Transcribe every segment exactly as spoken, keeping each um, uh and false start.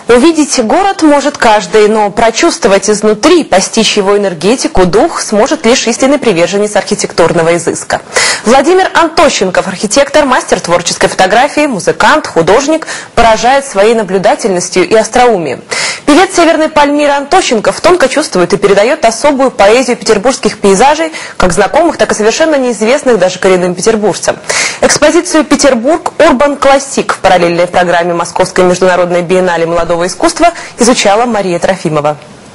Увидеть город может каждый, но прочувствовать изнутри, постичь его энергетику, дух сможет лишь истинный приверженец архитектурного изыска. Владимир Антощенков, архитектор, мастер творческой фотографии, музыкант, художник, поражает своей наблюдательностью и остроумием. Певец Северной Пальмиры Антощенков тонко чувствует и передает особую поэзию петербургских пейзажей, как знакомых, так и совершенно неизвестных даже коренным петербуржцам. Экспозицию «Петербург Урбан Классик» в параллельной программе Московской международной биеннале молодого искусства изучала Мария Трофимова.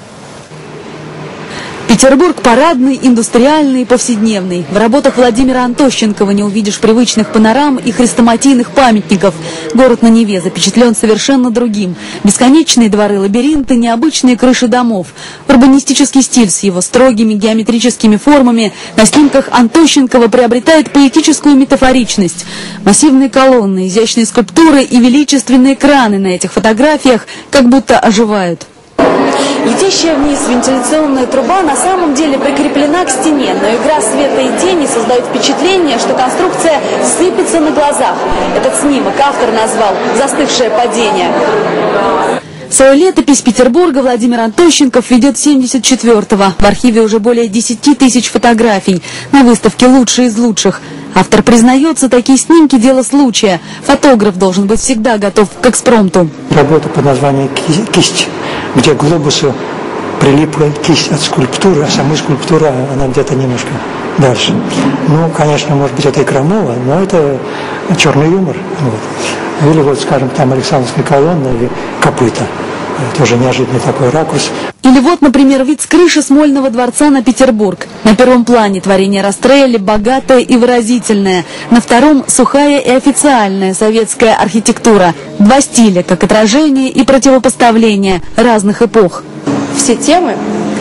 Петербург парадный, индустриальный, повседневный. В работах Владимира Антощенкова не увидишь привычных панорам и хрестоматийных памятников. Город на Неве запечатлен совершенно другим. Бесконечные дворы, лабиринты, необычные крыши домов. Урбанистический стиль с его строгими геометрическими формами на снимках Антощенкова приобретает поэтическую метафоричность. Массивные колонны, изящные скульптуры и величественные краны на этих фотографиях как будто оживают. Летящая вниз вентиляционная труба на самом деле прикреплена к стене, но игра света и тени создает впечатление, что конструкция сыпется на глазах. Этот снимок автор назвал «Застывшее падение». Свою летопись Петербурга Владимир Антощенков ведет с семьдесят четвёртого. В архиве уже более десяти тысяч фотографий. На выставке «Лучшие из лучших». Автор признается, такие снимки – дело случая. Фотограф должен быть всегда готов к экспромту. Работа под названием «Кисть», где к глобусу прилипла кисть от скульптуры, а сама скульптура, она где-то немножко дальше. Ну, конечно, может быть, это и крамово, но это черный юмор. Вот. Или вот, скажем, там Александровская колонна или копыта. Тоже неожиданный такой ракурс. Или вот, например, вид с крыши Смольного дворца на Петербург. На первом плане творение Растрелли, богатое и выразительное. На втором сухая и официальная советская архитектура. Два стиля, как отражение и противопоставление разных эпох. Все темы,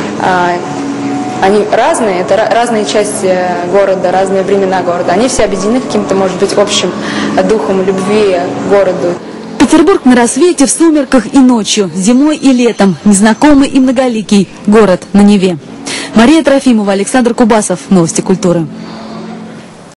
они разные, это разные части города, разные времена города. Они все объединены каким-то, может быть, общим духом любви к городу. Петербург на рассвете, в сумерках и ночью, зимой и летом, незнакомый и многоликий город на Неве. Мария Трофимова, Александр Кубасов. Новости культуры.